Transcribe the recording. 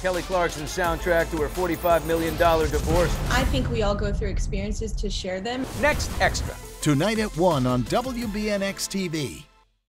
Kelly Clarkson's soundtrack to her $45 million divorce. I think we all go through experiences to share them. Next Extra. Tonight at 1 on WBNX-TV.